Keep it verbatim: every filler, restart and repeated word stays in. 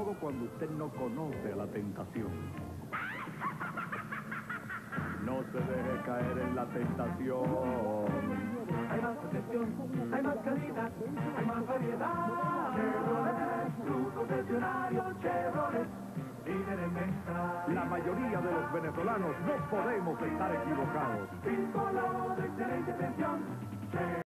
todo cuando usted no conoce a la tentación. No se deje caer en la tentación. Hay más protección, hay más calidad, hay más variedad. Chevrolet, su concesionario Chevrolet, líder en venta. La mayoría de los venezolanos no podemos estar equivocados. Símbolo de excelente atención.